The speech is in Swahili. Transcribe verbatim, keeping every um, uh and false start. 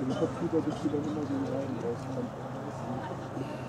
Computer bist du dann immer so rein rauskommt.